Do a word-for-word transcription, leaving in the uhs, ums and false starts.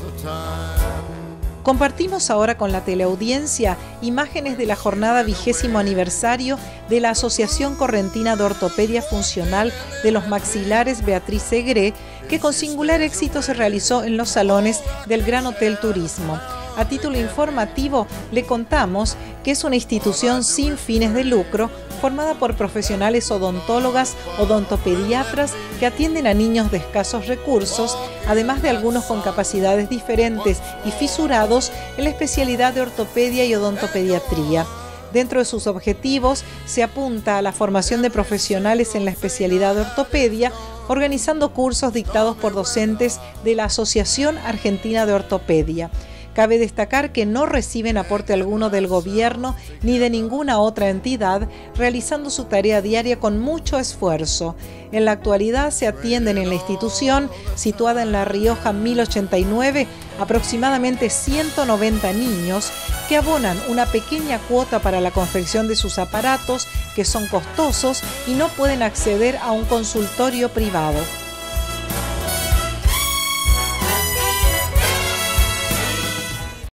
Compartimos ahora con la teleaudiencia imágenes de la jornada vigésimo aniversario de la Asociación Correntina de Ortopedia Funcional de los Maxilares Beatriz Segre, que con singular éxito se realizó en los salones del Gran Hotel Turismo. A título informativo, le contamos que es una institución sin fines de lucro formada por profesionales odontólogas, odontopediatras que atienden a niños de escasos recursos, además de algunos con capacidades diferentes y fisurados en la especialidad de ortopedia y odontopediatría. Dentro de sus objetivos se apunta a la formación de profesionales en la especialidad de ortopedia, organizando cursos dictados por docentes de la Asociación Argentina de Ortopedia. Cabe destacar que no reciben aporte alguno del gobierno ni de ninguna otra entidad, realizando su tarea diaria con mucho esfuerzo. En la actualidad se atienden en la institución, situada en La Rioja mil ochenta y nueve, aproximadamente ciento noventa niños que abonan una pequeña cuota para la confección de sus aparatos, que son costosos y no pueden acceder a un consultorio privado.